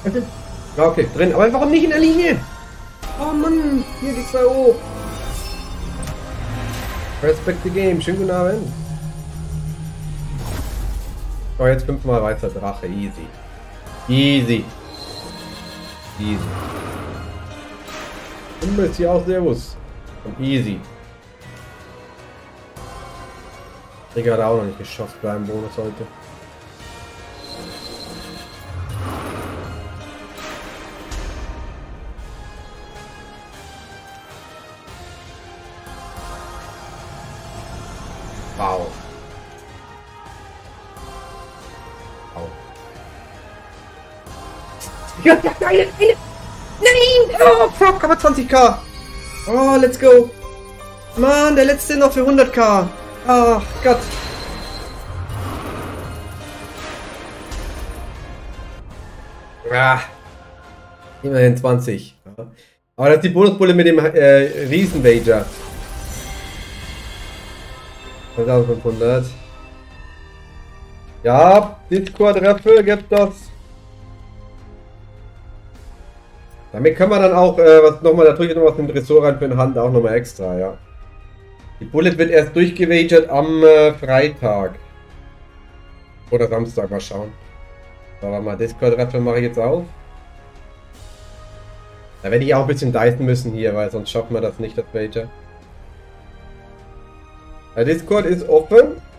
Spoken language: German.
Ja, okay, drin. Aber warum nicht in der Linie? Oh Mann, hier die 2 hoch. Respect the game. Schönen guten Abend. Oh, jetzt 5-mal weißer Drache. Easy. Easy. Easy. Und ist hier auch Servus. Und easy. Trigger hat auch noch nicht geschafft beim Bonus heute. Wow. Wow. Ja, nein! Nein! Oh, fuck, aber 20k! Oh, let's go! Mann, der letzte noch für 100k! Ach Gott! Ah, immerhin 20. Aber das ist die Bonusbulle mit dem Riesenwager. 1500. Ja, Discord-Raffle gibt das. Damit können wir dann auch, was nochmal, da drücke ich noch was in den Tresor rein für eine Hand, auch nochmal extra, ja. Die Bullet wird erst durchgewagert am Freitag. Oder Samstag, mal schauen. So, warte mal, Discord-Raffle mache ich jetzt auf. Da werde ich auch ein bisschen dicen müssen hier, weil sonst schaffen wir das nicht, das Wager. Der Discord ist offen.